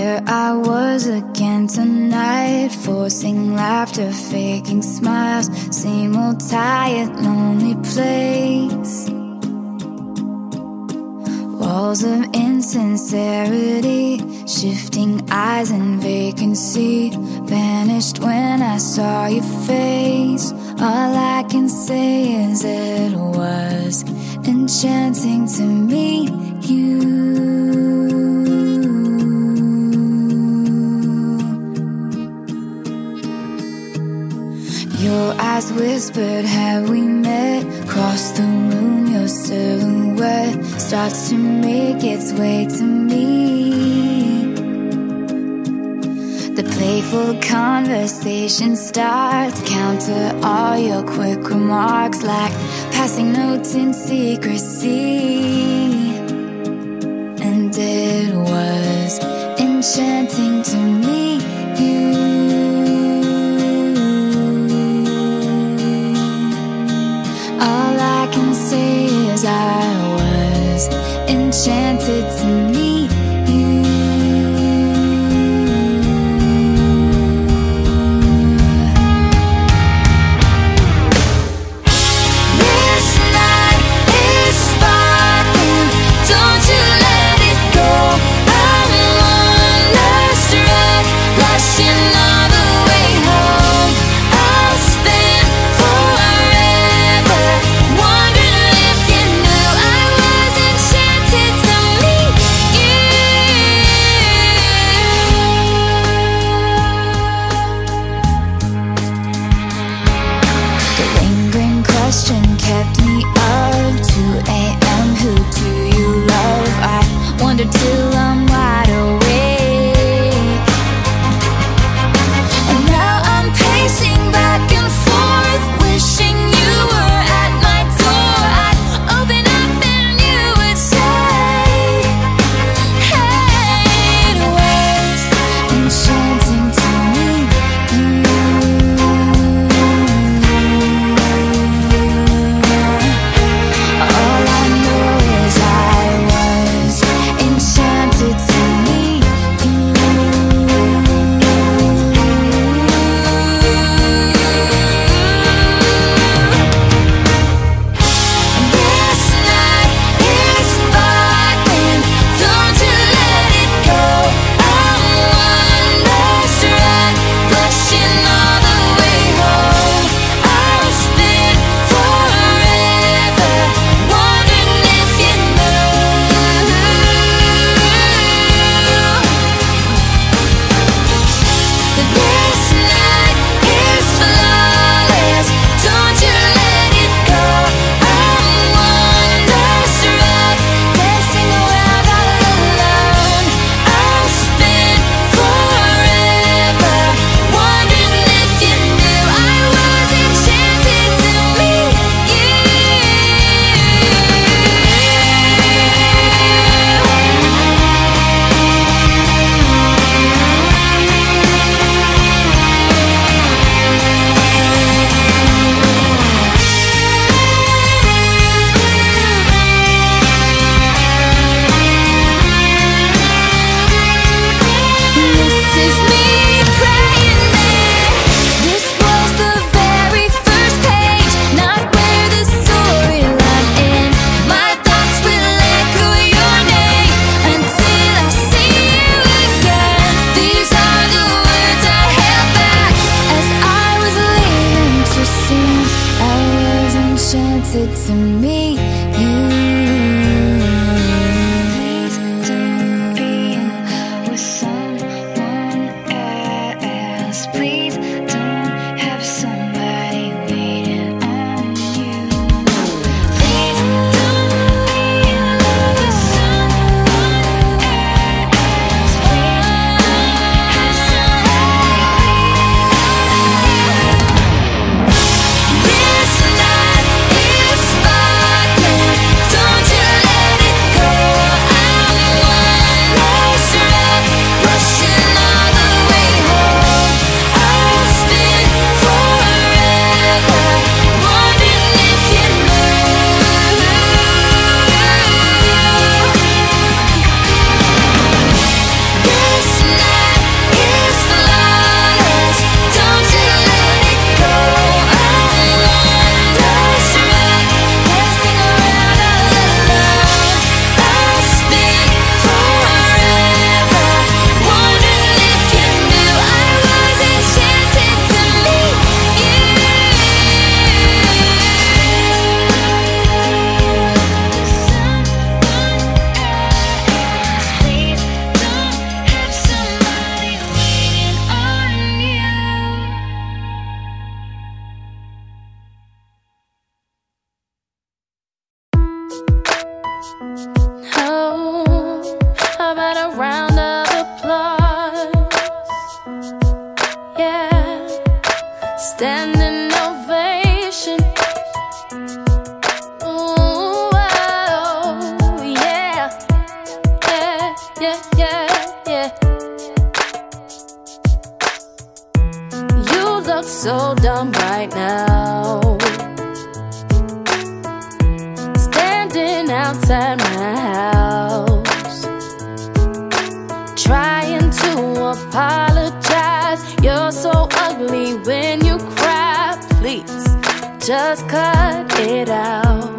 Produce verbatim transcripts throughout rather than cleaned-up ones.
There I was again tonight, forcing laughter, faking smiles. Same old tired, lonely place. Walls of insincerity, shifting eyes and vacancy. Vanished when I saw your face. All I can say is it was enchanting to meet you. Your eyes whispered, have we met? Across the room, your silhouette starts to make its way to me. The playful conversation starts, counter all your quick remarks like passing notes in secrecy. And it was enchanting to meet you. All I can say is I was enchanted to meet you. This night is sparkling, don't you let it go. I'm wonderstruck, blushing all the way home. I'll spend forever wondering if you knew I was enchanted to meet Standing ovation. Ooh, oh, yeah, yeah, yeah, yeah, yeah. You look so dumb right now, standing outside my house, trying to apologize. You're so ugly when you cry. Please, just cut it out.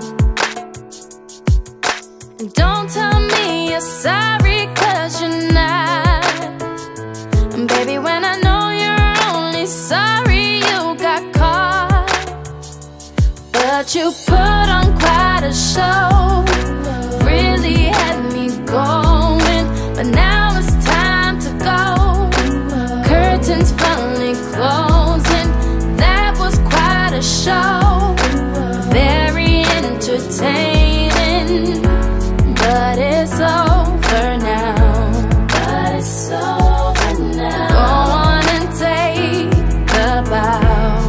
And don't tell me you're sorry, cause you're not. And baby, when I know you're only sorry you got caught, but you put on quite a show, really had me going. But now it's time to go, curtains finally closing. That was quite a show, very entertaining. But it's over now, but it's over now. Go on and take a bow.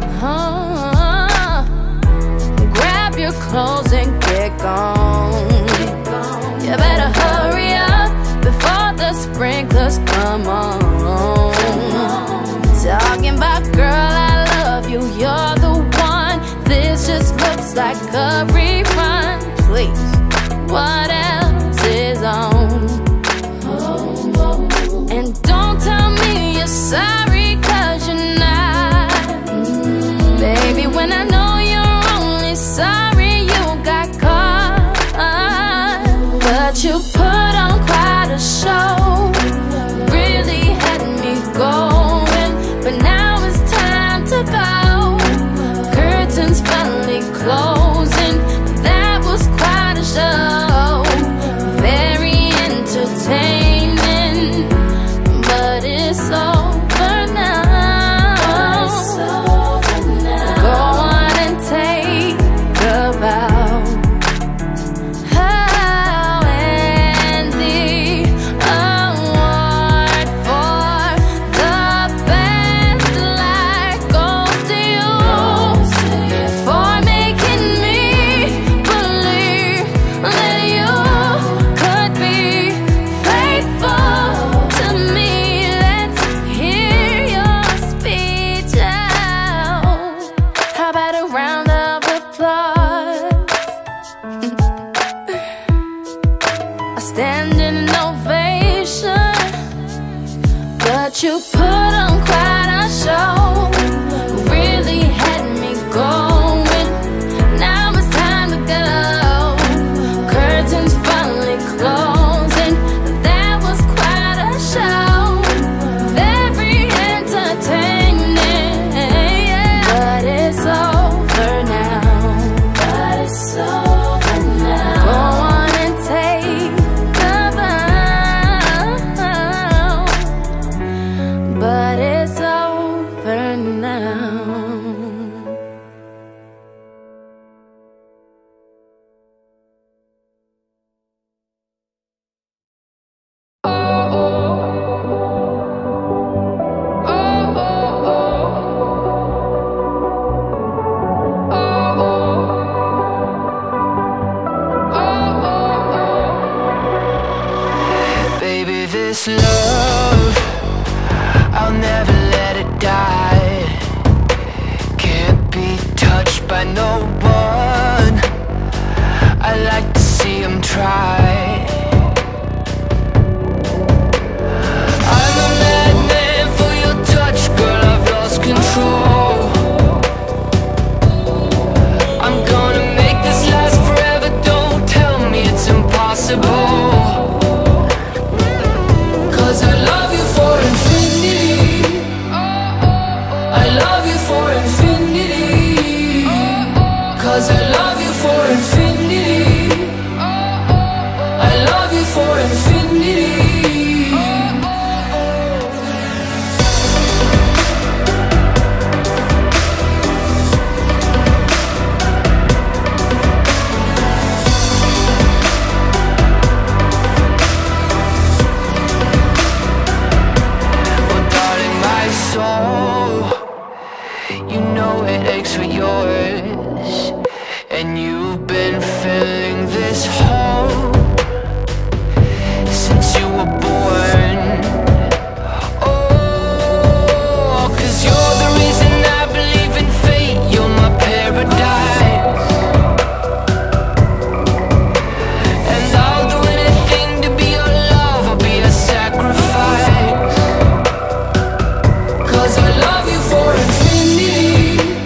Oh, grab your clothes and get gone. You better hurry up before the sprinklers come on. Talking about, girl, I love you, you're the one. This just looks like a rerun. Please, what else is on? And don't tell me you're sorry, cause you're not. Baby, when I know you're only sorry you got caught, but you put on quite a show, really had me going. But now it's time to go, curtains finally closing. That was quite a show, very entertaining. But it's over now, it's over now. Go on and take a bow. Oh, and the award for the best life goes to you, for making me believe that you could be faithful to me. Let's hear your speech out. How about a round of applause? A standing ovation, but you put on quite a show, really had me going. Now it's time to go, curtains finally closing. That was quite a show, very entertaining. But it's over now, but it's over now. Go on and take a bow, but it's over now. Baby, this love, I'll never let it die. Can't be touched by no one. I like to see them try. I'm a madman for your touch, girl, I've lost control. I'm gonna make this last forever, don't tell me it's impossible. Cause I love you for infinity, I love you for infinity. Cause I love you for infinity, are yours, and you've been filling this hole since you were born. Oh, 'cause you're the reason I believe in fate. You're my paradise, and I'll do anything to be your love. I'll be a sacrifice, 'cause I love you for infinity.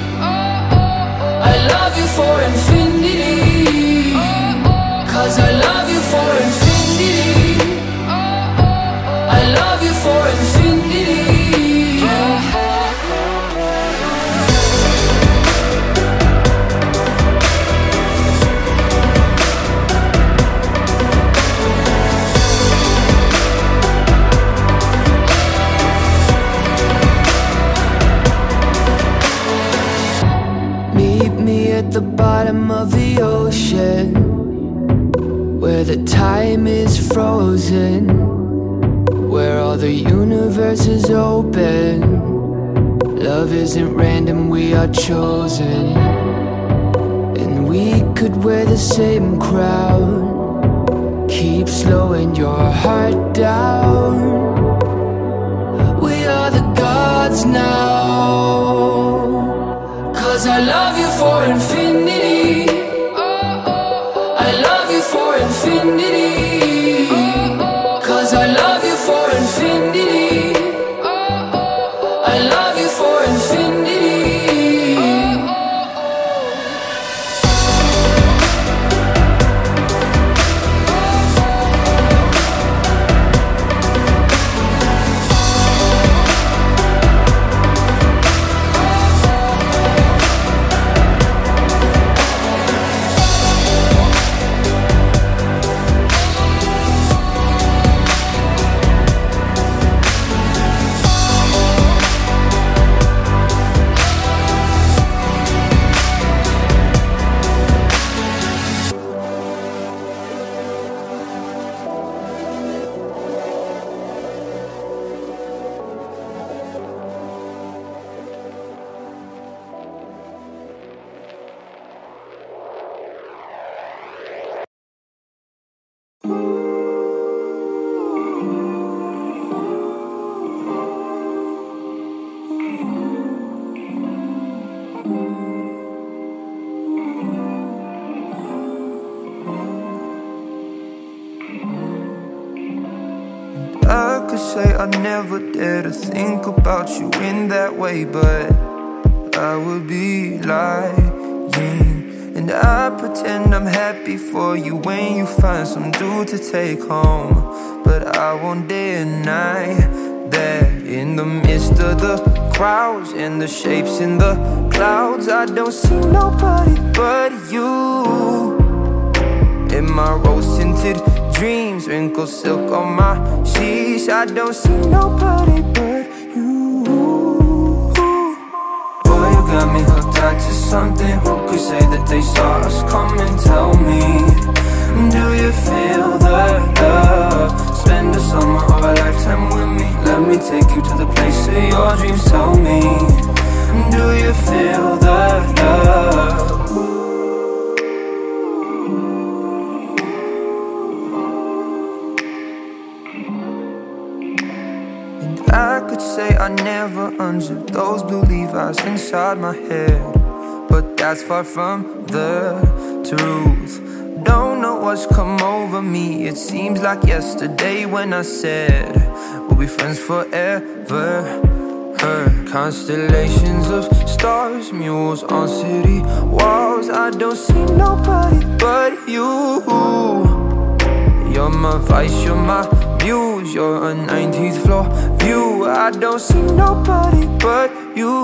I love you for infinity, 'cause I love you for infinity. I love you for infinity. Meet me at the bottom of the ocean, where the time is frozen, where all the universe is open. Love isn't random, we are chosen, and we could wear the same crown. Keep slowing your heart down. We are the gods now, 'cause I love you for infinity. I love you for infinity, 'cause I love you for infinity. I love you for infinity. I could say I never dare to think about you in that way, but I would be lying. And I pretend I'm happy for you when you find some dude to take home. But I won't deny that in the midst of the crowds and the shapes in the clouds, I don't see nobody but you. In my rose-tinted dreams, wrinkled silk on my sheets, I don't see nobody but you. Boy, you got me hooked on to something. Who could say that they saw us coming? Tell me, do you feel the love? Spend a summer or a lifetime with me. Let me take you to the place of your dreams. Tell me, do you feel the love? I could say I never unzipped those blue Levi's inside my head, but that's far from the truth. Don't know what's come over me. It seems like yesterday when I said we'll be friends forever. Her constellations of stars, mules on city walls, I don't see nobody but you. You're my vice, you're my muse, you're a nineteenth floor view. I don't see nobody but you.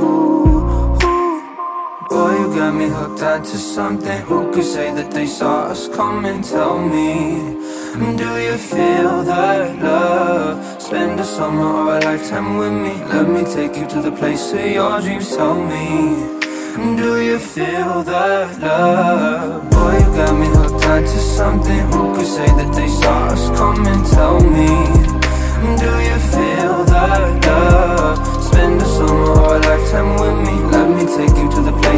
Boy, you got me hooked onto something. Who could say that they saw us coming? Tell me, do you feel that love? Spend a summer or a lifetime with me. Let me take you to the place of your dreams. Tell me, do you feel that love? Boy, you got me hooked onto something. Who could say that they saw us coming? Tell me, do you feel that love? Spend a summer or a lifetime with me. Let me take you to the place